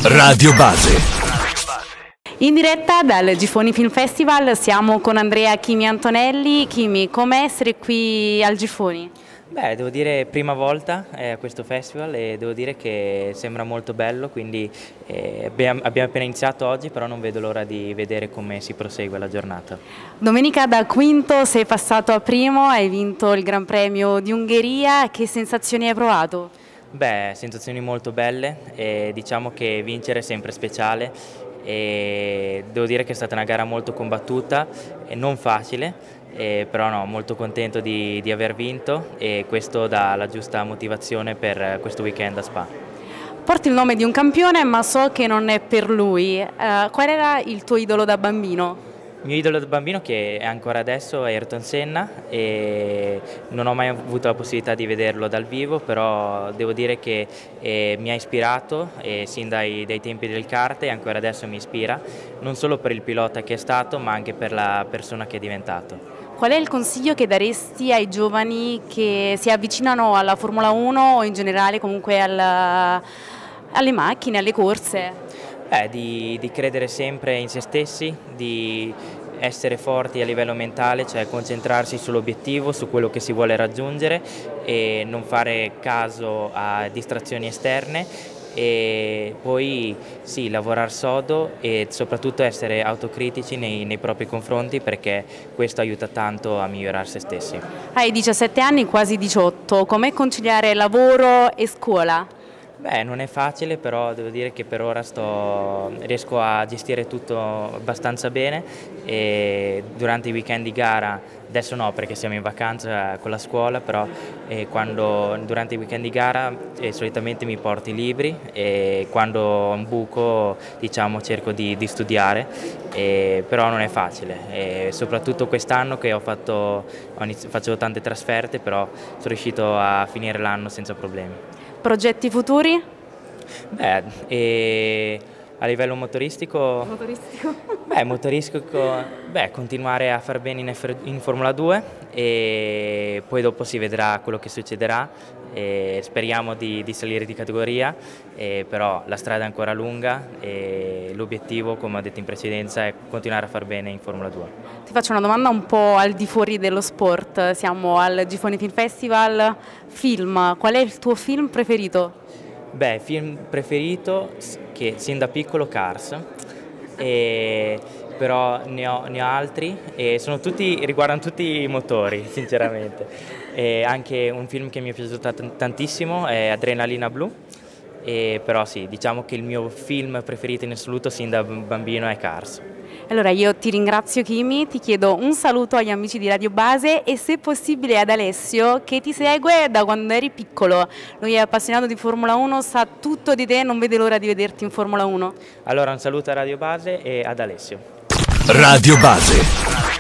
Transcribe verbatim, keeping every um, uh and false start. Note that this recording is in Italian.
Radio Base. In diretta dal Gifoni Film Festival siamo con Andrea Chimi Antonelli. Chimi, com'è essere qui al Gifoni? Beh, devo dire prima volta eh, a questo festival e devo dire che sembra molto bello, quindi eh, abbiamo, abbiamo appena iniziato oggi, però non vedo l'ora di vedere come si prosegue la giornata. Domenica da quinto sei passato a primo, hai vinto il Gran Premio di Ungheria, che sensazioni hai provato? Beh, sensazioni molto belle, e diciamo che vincere è sempre speciale e devo dire che è stata una gara molto combattuta e non facile. Eh, però no, molto contento di, di aver vinto e questo dà la giusta motivazione per questo weekend a Spa. Porti il nome di un campione, ma so che non è per lui. Uh, qual era il tuo idolo da bambino? Il mio idolo da bambino, che è ancora adesso, è Ayrton Senna, e non ho mai avuto la possibilità di vederlo dal vivo, però devo dire che eh, mi ha ispirato eh, sin dai, dai tempi del kart e ancora adesso mi ispira, non solo per il pilota che è stato, ma anche per la persona che è diventato. Qual è il consiglio che daresti ai giovani che si avvicinano alla Formula uno o in generale comunque alla, alle macchine, alle corse? Eh, di, di credere sempre in se stessi, di essere forti a livello mentale, cioè concentrarsi sull'obiettivo, su quello che si vuole raggiungere e non fare caso a distrazioni esterne. E poi sì, lavorare sodo e soprattutto essere autocritici nei, nei propri confronti, perché questo aiuta tanto a migliorare se stessi. Hai diciassette anni, quasi diciotto, com'è conciliare lavoro e scuola? Beh, non è facile, però devo dire che per ora sto, riesco a gestire tutto abbastanza bene e durante i weekend di gara, adesso no perché siamo in vacanza con la scuola, però eh, quando, durante i weekend di gara eh, solitamente mi porto i libri e quando ho un buco diciamo cerco di, di studiare, eh, però non è facile, e soprattutto quest'anno che ho fatto, ho inizi- facevo tante trasferte, però sono riuscito a finire l'anno senza problemi. Progetti futuri? Beh, e a livello motoristico, Motoristico? beh, motoristico beh, continuare a far bene in, F in Formula due e poi dopo si vedrà quello che succederà e speriamo di, di salire di categoria, e però la strada è ancora lunga e l'obiettivo, come ho detto in precedenza, è continuare a far bene in Formula due. Ti faccio una domanda un po' al di fuori dello sport, siamo al Gifoni Film Festival. Film, qual è il tuo film preferito? Beh, film preferito, che sin da piccolo Cars, e, però ne ho, ne ho altri e sono tutti, riguardano tutti i motori sinceramente. E anche un film che mi è piaciuto tantissimo è Adrenalina Blu, e però sì, diciamo che il mio film preferito in assoluto sin da bambino è Cars. Allora io ti ringrazio Chimi, ti chiedo un saluto agli amici di Radio Base e se possibile ad Alessio, che ti segue da quando eri piccolo. Lui è appassionato di Formula uno, sa tutto di te, non vede l'ora di vederti in Formula uno. Allora un saluto a Radio Base e ad Alessio. Radio Base.